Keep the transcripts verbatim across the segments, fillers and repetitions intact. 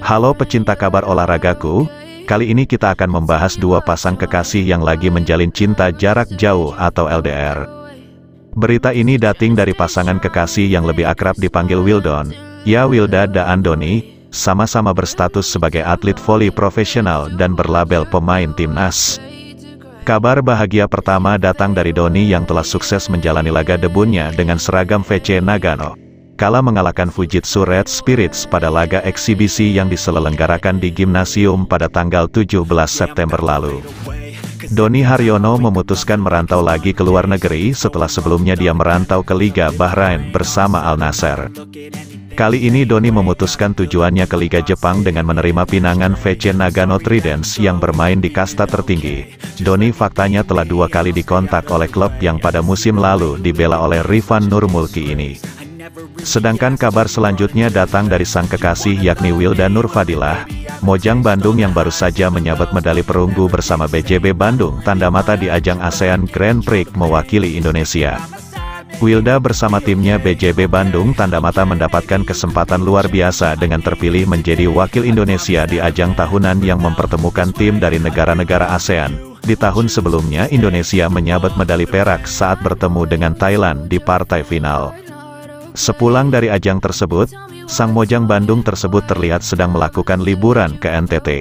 Halo pecinta kabar olahragaku, kali ini kita akan membahas dua pasang kekasih yang lagi menjalin cinta jarak jauh atau L D R. Berita ini dating dari pasangan kekasih yang lebih akrab dipanggil Wildon, ya Wilda dan Doni, sama-sama berstatus sebagai atlet voli profesional dan berlabel pemain timnas. Kabar bahagia pertama datang dari Doni yang telah sukses menjalani laga debutnya dengan seragam V C Nagano, kala mengalahkan Fujitsu Red Spirits pada laga eksibisi yang diselenggarakan di Gimnasium pada tanggal tujuh belas September lalu. Doni Haryono memutuskan merantau lagi ke luar negeri setelah sebelumnya dia merantau ke Liga Bahrain bersama Al Nassr. Kali ini Doni memutuskan tujuannya ke Liga Jepang dengan menerima pinangan V C Nagano Tridents yang bermain di kasta tertinggi. Doni faktanya telah dua kali dikontak oleh klub yang pada musim lalu dibela oleh Rifan Nurmulki ini. Sedangkan kabar selanjutnya datang dari sang kekasih yakni Wilda Nurfadilah, Mojang Bandung yang baru saja menyabet medali perunggu bersama B J B Bandung tanda mata di ajang ASEAN Grand Prix mewakili Indonesia. Wilda bersama timnya B J B Bandung tanda mata mendapatkan kesempatan luar biasa dengan terpilih menjadi wakil Indonesia di ajang tahunan yang mempertemukan tim dari negara-negara ASEAN. Di tahun sebelumnya Indonesia menyabet medali perak saat bertemu dengan Thailand di partai final. Sepulang dari ajang tersebut, sang Mojang Bandung tersebut terlihat sedang melakukan liburan ke N T T.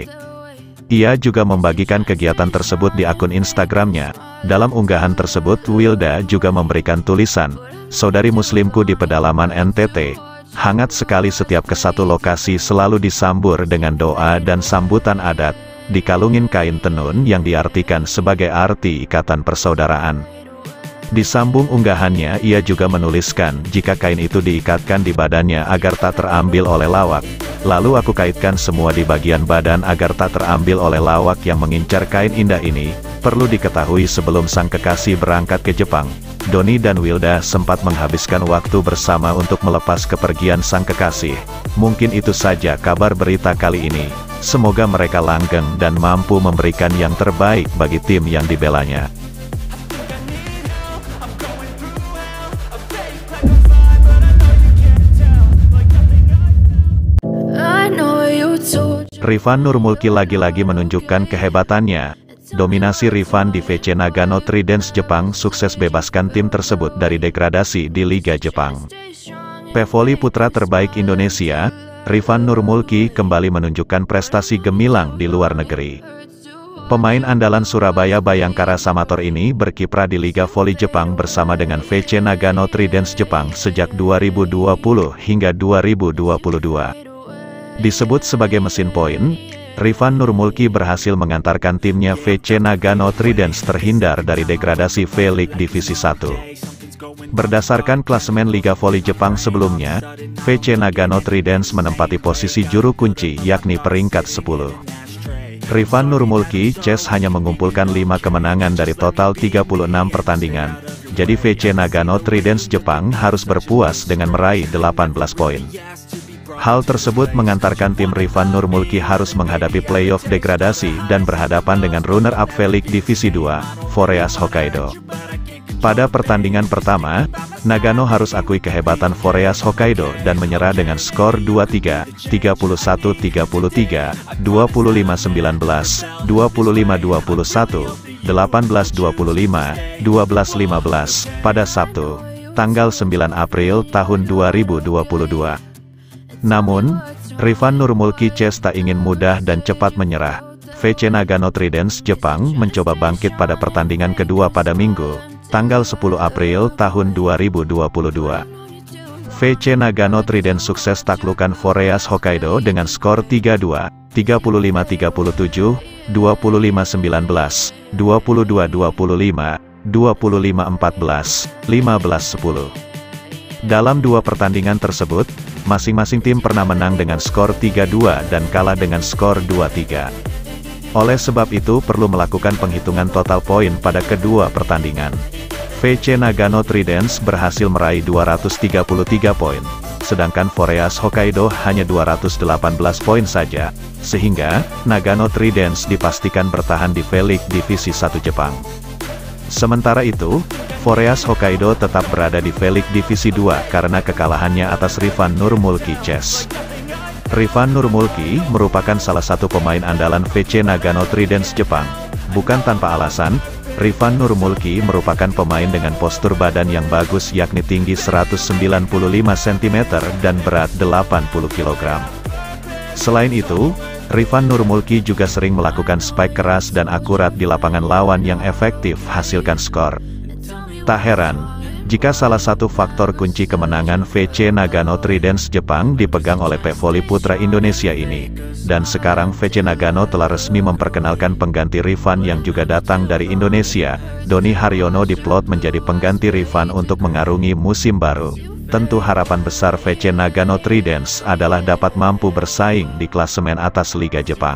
Ia juga membagikan kegiatan tersebut di akun Instagramnya. Dalam unggahan tersebut Wilda juga memberikan tulisan, "Saudari muslimku di pedalaman N T T, hangat sekali setiap ke satu lokasi selalu disambur dengan doa dan sambutan adat, dikalungin kain tenun yang diartikan sebagai arti ikatan persaudaraan." Disambung unggahannya ia juga menuliskan, "Jika kain itu diikatkan di badannya agar tak terambil oleh lawak, lalu aku kaitkan semua di bagian badan agar tak terambil oleh lawak yang mengincar kain indah ini." Perlu diketahui sebelum sang kekasih berangkat ke Jepang, Doni dan Wilda sempat menghabiskan waktu bersama untuk melepas kepergian sang kekasih. Mungkin itu saja kabar berita kali ini. Semoga mereka langgeng dan mampu memberikan yang terbaik bagi tim yang dibelanya. Rifan Nurmulki lagi-lagi menunjukkan kehebatannya. Dominasi Rifan di V C Nagano Tridents Jepang sukses bebaskan tim tersebut dari degradasi di Liga Jepang. Pevoli putra terbaik Indonesia, Rifan Nurmulki kembali menunjukkan prestasi gemilang di luar negeri. Pemain andalan Surabaya Bayangkara Samator ini berkiprah di Liga Voli Jepang bersama dengan V C Nagano Tridents Jepang sejak dua ribu dua puluh hingga dua ribu dua puluh dua. Disebut sebagai mesin poin, Rifan Nurmulki berhasil mengantarkan timnya V C Nagano Tridents terhindar dari degradasi V-League Divisi satu. Berdasarkan klasemen Liga Voli Jepang sebelumnya, V C Nagano Tridents menempati posisi juru kunci yakni peringkat sepuluh. Rifan Nurmulki C E S hanya mengumpulkan lima kemenangan dari total tiga puluh enam pertandingan, jadi V C Nagano Tridents Jepang harus berpuas dengan meraih delapan belas poin. Hal tersebut mengantarkan tim Rifan Nurmulki harus menghadapi playoff degradasi dan berhadapan dengan runner-up V-League Divisi dua, Foreas Hokkaido. Pada pertandingan pertama, Nagano harus akui kehebatan Foreas Hokkaido dan menyerah dengan skor dua tiga, tiga puluh satu tiga puluh tiga, dua puluh lima sembilan belas, dua puluh lima dua puluh satu, delapan belas dua puluh lima, dua belas lima belas, pada Sabtu, tanggal sembilan April tahun dua ribu dua puluh dua. Namun, Rifan Nurmulki C E S tak ingin mudah dan cepat menyerah. V C Nagano Tridents Jepang mencoba bangkit pada pertandingan kedua pada Minggu, tanggal sepuluh April tahun dua ribu dua puluh dua. V C Nagano Tridents sukses taklukan Foreas Hokkaido dengan skor tiga dua, tiga puluh lima tiga puluh tujuh, dua puluh lima sembilan belas, dua puluh dua dua puluh lima, dua puluh lima empat belas, lima belas sepuluh. Dalam dua pertandingan tersebut, masing-masing tim pernah menang dengan skor tiga dua dan kalah dengan skor dua tiga. Oleh sebab itu perlu melakukan penghitungan total poin pada kedua pertandingan. V C Nagano Tridents berhasil meraih dua ratus tiga puluh tiga poin, sedangkan Foreas Hokkaido hanya dua ratus delapan belas poin saja, sehingga Nagano Tridents dipastikan bertahan di V-League Divisi satu Jepang. Sementara itu, Foreas Hokkaido tetap berada di V-League Divisi dua karena kekalahannya atas Rifan Nurmulki C E S. Rifan Nurmulki merupakan salah satu pemain andalan V C Nagano Tridents Jepang. Bukan tanpa alasan, Rifan Nurmulki merupakan pemain dengan postur badan yang bagus yakni tinggi seratus sembilan puluh lima sentimeter dan berat delapan puluh kilogram. Selain itu, Rifan Nurmulki juga sering melakukan spike keras dan akurat di lapangan lawan yang efektif hasilkan skor. Tak heran, jika salah satu faktor kunci kemenangan V C Nagano Tridents Jepang dipegang oleh pevoli putra Indonesia ini. Dan sekarang V C Nagano telah resmi memperkenalkan pengganti Rifan yang juga datang dari Indonesia. Doni Haryono diplot menjadi pengganti Rifan untuk mengarungi musim baru. Tentu harapan besar V C Nagano Tridents adalah dapat mampu bersaing di klasemen atas Liga Jepang.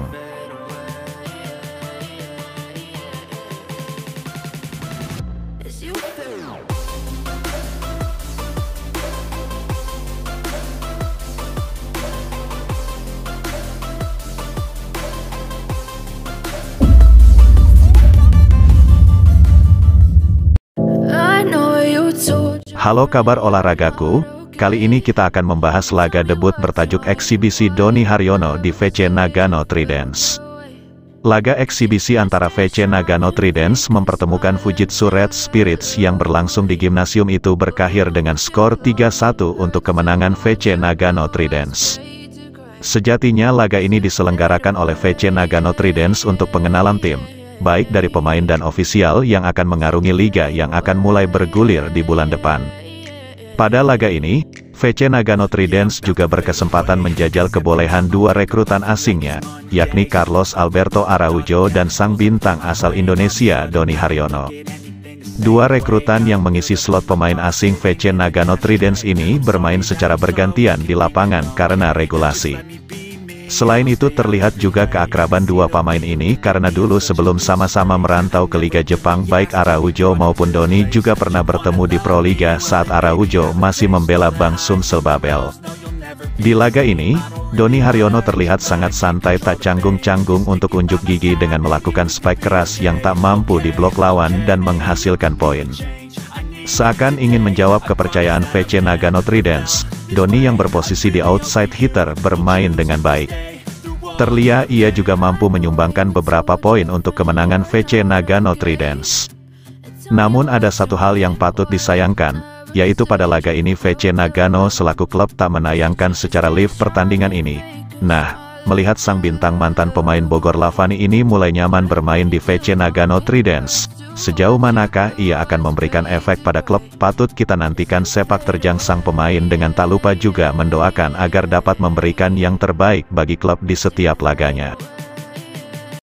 Halo kabar olahragaku, kali ini kita akan membahas laga debut bertajuk eksibisi Doni Haryono di V C Nagano Tridents. Laga eksibisi antara V C Nagano Tridents mempertemukan Fujitsu Red Spirits yang berlangsung di gimnasium itu berakhir dengan skor tiga satu untuk kemenangan V C Nagano Tridents. Sejatinya laga ini diselenggarakan oleh V C Nagano Tridents untuk pengenalan tim, baik dari pemain dan ofisial yang akan mengarungi liga yang akan mulai bergulir di bulan depan. Pada laga ini, V C Nagano Tridents juga berkesempatan menjajal kebolehan dua rekrutan asingnya, yakni Carlos Alberto Araujo dan sang bintang asal Indonesia Doni Haryono. Dua rekrutan yang mengisi slot pemain asing V C Nagano Tridents ini bermain secara bergantian di lapangan karena regulasi. Selain itu terlihat juga keakraban dua pemain ini karena dulu sebelum sama-sama merantau ke Liga Jepang baik Araujo maupun Doni juga pernah bertemu di Pro Liga saat Araujo masih membela Bang Sumsel Babel. Di laga ini, Doni Haryono terlihat sangat santai tak canggung-canggung untuk unjuk gigi dengan melakukan spike keras yang tak mampu diblok lawan dan menghasilkan poin. Seakan ingin menjawab kepercayaan V C Nagano Tridents, Doni yang berposisi di outside hitter bermain dengan baik. Terlihat ia juga mampu menyumbangkan beberapa poin untuk kemenangan V C Nagano Tridents. Namun ada satu hal yang patut disayangkan, yaitu pada laga ini V C Nagano selaku klub tak menayangkan secara live pertandingan ini. Nah, melihat sang bintang mantan pemain Bogor Lavani ini mulai nyaman bermain di V C Nagano Tridents, sejauh manakah ia akan memberikan efek pada klub? Patut kita nantikan sepak terjang sang pemain dengan tak lupa juga mendoakan agar dapat memberikan yang terbaik bagi klub di setiap laganya.